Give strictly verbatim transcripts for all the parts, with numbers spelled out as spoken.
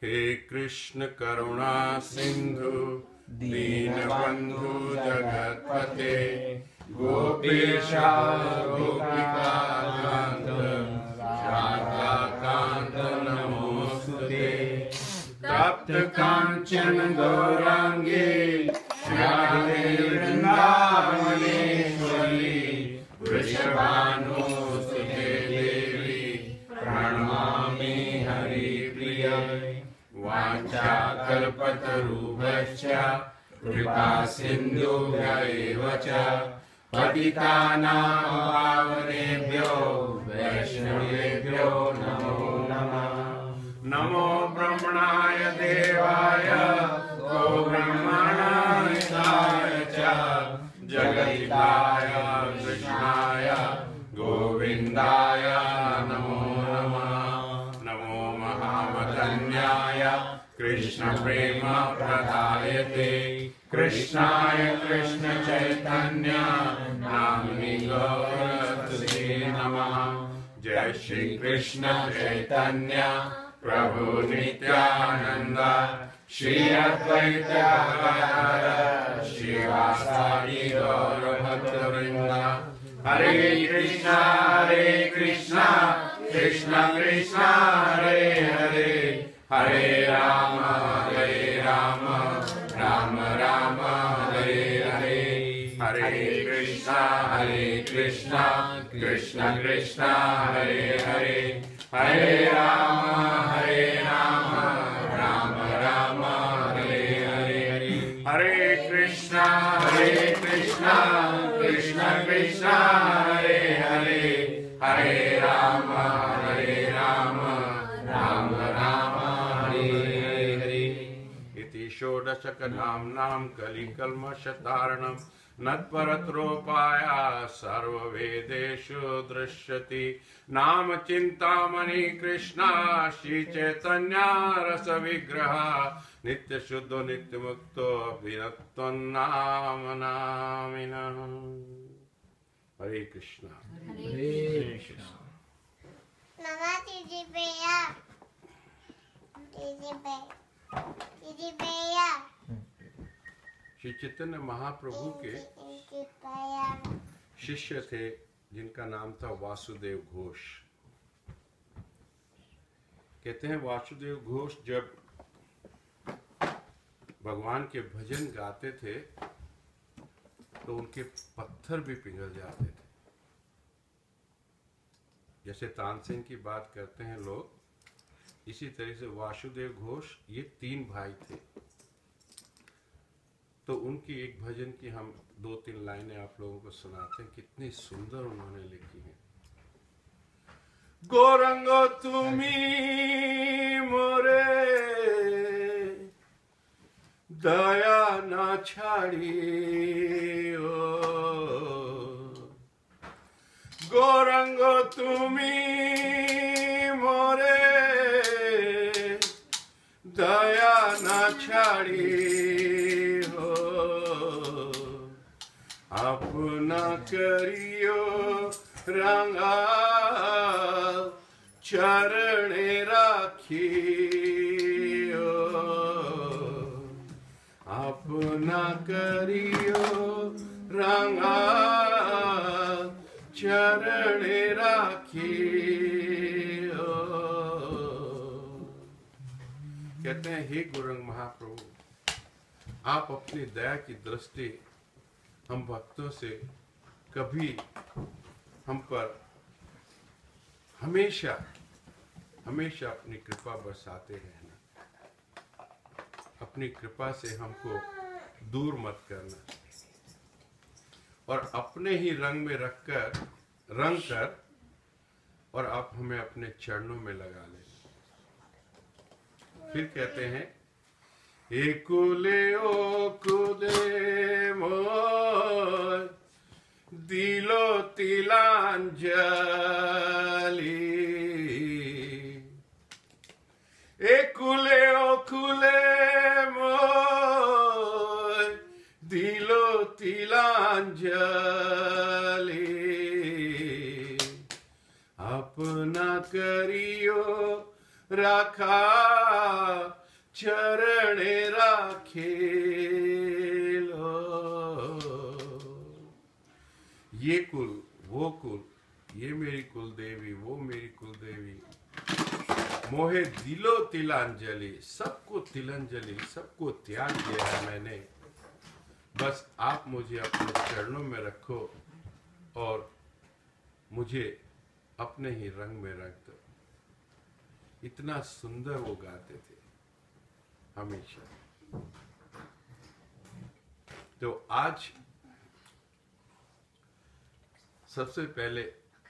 हे कृष्ण करुणा सिंधु दीनबंधु जगतपते गोपेशा गोपिकाकांत राधाकांत नमोस्तुते। तप्त कांचन गौरांगे राधे वृंदावनेश्वरी वृषभानुसुते देवी प्रणमामि हरिप्रिये। वाञ्छाकल्पतरुभ्यश्च कृपा सिन्धुभ्यैव च पतितानां पावनेभ्यो वैष्णवेभ्यो नमो नमः। नमो ब्रह्मणाय देवाय गो ब्रह्मणाय च जगदिताय कृष्णाय गोविन्दाय नमो नमः। नमो महावदन्याय कृष्ण प्रेम प्रदायते कृष्णाय कृष्ण चैतन्य नाम्नि गौरसुते नमः। जय श्री कृष्ण चैतन्य प्रभु नित्यानंद श्री अद्वैत गदाधर श्रीवासादि गौर भक्तवृंद। हरे कृष्णा हरे कृष्णा कृष्ण कृष्ण हरे हरे हरे राम हरे राम राम राम हरे हरे। हरे कृष्णा हरे कृष्णा कृष्ण कृष्ण हरे हरे हरे राम हरे राम राम राम हरे हरे। हरे कृष्णा हरे कृष्णा कृष्ण कृष्ण हरे हरे हरे राम हरे राम राम राम हरे हरे। इति षोडशकधाम्नां कलिकल्मषतारणं नत्परत्रोपाया सर्ववेदेषु दृश्यति। नाम चिंतामणि कृष्णा श्री चैतन्य रस विग्रह नित्य शुद्धो नित्य मुक्तो अभिनत्वं नाम नामिनः। हरे कृष्णा हरे कृष्णा। नमः दीदी भैया दीदी भैया दीदी भैया। श्री चैतन्य महाप्रभु के शिष्य थे जिनका नाम था वासुदेव घोष। कहते हैं वासुदेव घोष जब भगवान के भजन गाते थे तो उनके पत्थर भी पिघल जाते थे। जैसे तानसेन की बात करते हैं लोग, इसी तरह से वासुदेव घोष ये तीन भाई थे। तो उनकी एक भजन की हम दो तीन लाइनें आप लोगों को सुनाते हैं, कितनी सुंदर उन्होंने लिखी है। गौरंगो तुमी मोरे दया ना छाड़ी ओ, गौरंगो तुमी मोरे दया ना छाड़ी हो। अपना करियो रंगा चरणे राखियो। अपना करियो रंगा चरणे राखियो। कहते हैं हे गौरंग महाप्रभु, आप अपनी दया की दृष्टि हम भक्तों से कभी हम पर हमेशा हमेशा अपनी कृपा बरसाते रहना। अपनी कृपा से हमको दूर मत करना और अपने ही रंग में रखकर रंग कर और आप हमें अपने चरणों में लगा लेना। फिर कहते हैं एकुले ओ कुले मोय दिलो तिलांजलि। एकुले ओ कुले मोय दिलो तिलांजलि। अपना करियो राखा चरणे राखेलो। ये कुल वो कुल, ये मेरी कुल देवी वो मेरी कुल देवी, मोहे दिलो तिलांजलि, सबको तिलांजलि, सबको त्याग दिया है मैंने, बस आप मुझे अपने चरणों में रखो और मुझे अपने ही रंग में रख दो। इतना सुंदर वो गाते थे हमेशा। तो आज सबसे पहले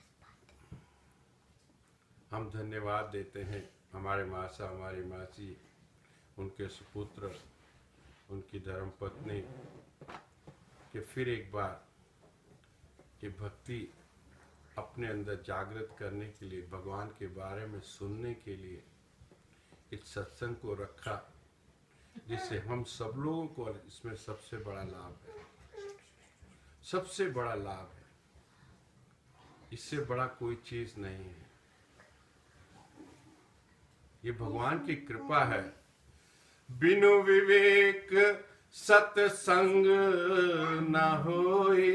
हम धन्यवाद देते हैं हमारे मासा, हमारी मासी, उनके सुपुत्र, उनकी धर्मपत्नी, कि फिर एक बार ये भक्ति अपने अंदर जागृत करने के लिए, भगवान के बारे में सुनने के लिए इस सत्संग को रखा, जिससे हम सब लोगों को इसमें सबसे बड़ा लाभ है, सबसे बड़ा लाभ है, इससे बड़ा कोई चीज नहीं है। ये भगवान की कृपा है। बिनु विवेक सत्संग न होए,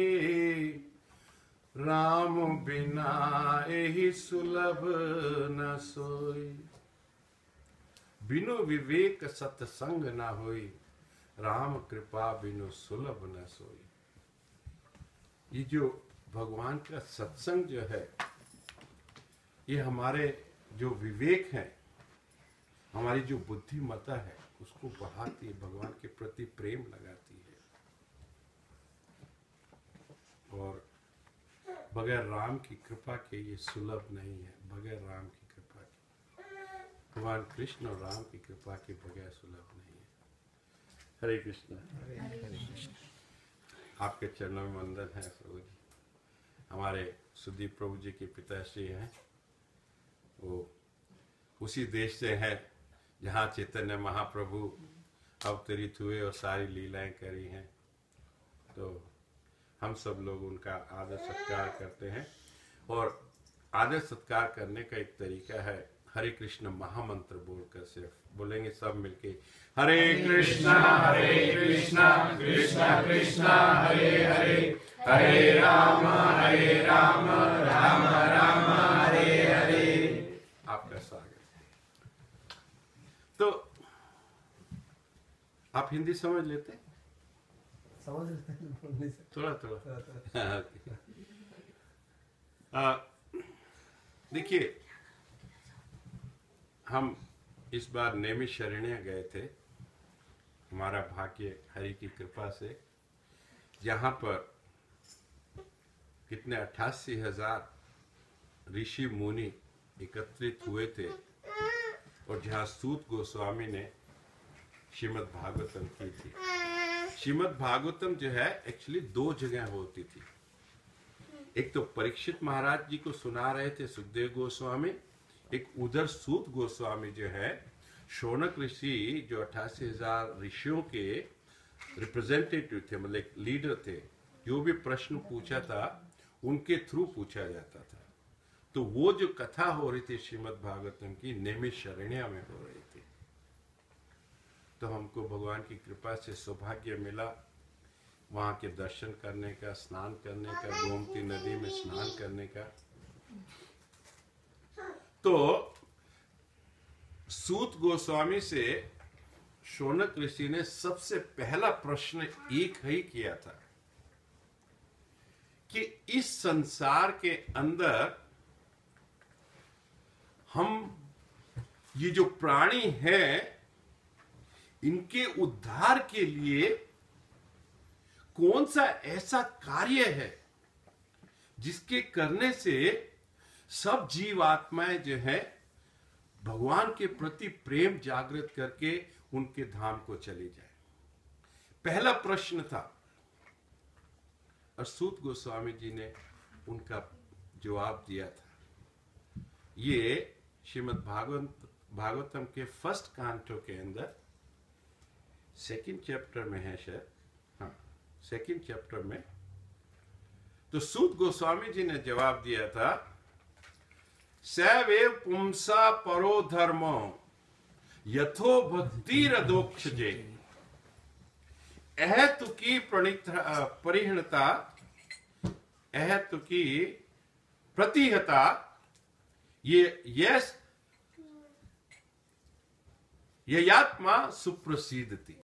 राम बिना एहि सुलभ न सोई। बिनु विवेक सत्संग न होई, राम कृपा बिनु सुलभ न सोई। ये जो भगवान का सत्संग जो है, ये हमारे जो विवेक है, हमारी जो बुद्धिमत्ता है, उसको बढ़ाती है, भगवान के प्रति प्रेम लगाती है। और बगैर राम की कृपा के ये सुलभ नहीं है, बगैर राम की कृपा के, भगवान कृष्ण और राम की कृपा के बगैर सुलभ नहीं है। हरे कृष्ण। आपके चरणों में वंदन है प्रभु जी। हमारे सुदीप प्रभु जी के पिताश्री हैं, वो उसी देश से हैं जहाँ चैतन्य महाप्रभु अवतरित हुए और सारी लीलाएं करी हैं। तो हम सब लोग उनका आदर सत्कार करते हैं, और आदर सत्कार करने का एक तरीका है, हरे कृष्ण महामंत्र बोलकर, सिर्फ बोलेंगे सब मिलके, हरे कृष्णा हरे कृष्णा कृष्णा कृष्णा हरे हरे, हरे राम हरे राम राम राम हरे हरे। आपका स्वागत। तो आप हिंदी समझ लेते हैं? समझ लेते हैं, बोलने से थोड़ा थोड़ा। देखिए, हम इस बार नैमिषारण्य गए थे, हमारा भाग्य हरि की कृपा से, जहाँ पर कितने अट्ठासी हजार ऋषि मुनि एकत्रित हुए थे, और जहाँ सूत गोस्वामी ने श्रीमद् भागवतम की थी। श्रीमद् भागवतम जो है एक्चुअली दो जगह होती थी। एक तो परीक्षित महाराज जी को सुना रहे थे सुखदेव गोस्वामी, एक उधर सूत गोस्वामी जो है, शौनक ऋषि जो अट्ठासी हजार ऋषियों के रिप्रेजेंटेटिव थे, मतलब लीडर थे, जो भी प्रश्न पूछा था उनके थ्रू पूछा जाता था। तो वो जो कथा हो रही थी श्रीमद् भागवतम की, नैमिषारण्य में हो रही थी। तो हमको भगवान की कृपा से सौभाग्य मिला वहां के दर्शन करने का, स्नान करने का, गोमती नदी में स्नान करने का। तो सूत गोस्वामी से शौनक ऋषि ने सबसे पहला प्रश्न एक ही किया था कि इस संसार के अंदर हम ये जो प्राणी हैं, इनके उद्धार के लिए कौन सा ऐसा कार्य है जिसके करने से सब जीवात्माएं जो है भगवान के प्रति प्रेम जागृत करके उनके धाम को चली जाए। पहला प्रश्न था, और सूत गोस्वामी जी ने उनका जवाब दिया था। ये श्रीमद् भागवत भागवतम के फर्स्ट कांटो के अंदर सेकंड चैप्टर में है शायद, हाँ सेकंड चैप्टर में। तो सूत गोस्वामी जी ने जवाब दिया था सैवेव पुंसा परो धर्मो यथो भक्तिरदोक्षजे। अहतु की प्रणित परिहणता, अहतु की प्रतिहता, ये यस ययात्मा सुप्रसिद्धति।